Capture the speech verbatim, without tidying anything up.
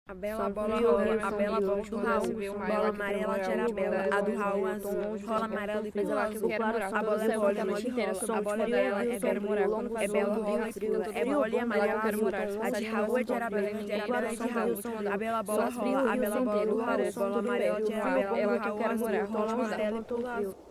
A bela bola rola, a bela bola do Raul, bola amarela de Arabella, a do Raul azul, rola amarela e pelo azul, a bola é bola, a noite inteira, a bola é bela, é quero morar, é bela rola e pula, é bola e amarela azul, a de Raul é de Arabella, a de Arabella é de Raul, a bela bola rola, a bela bola do Raul, bola amarela de Arabella, ela que eu quero morar, rola amarela e pelo azul.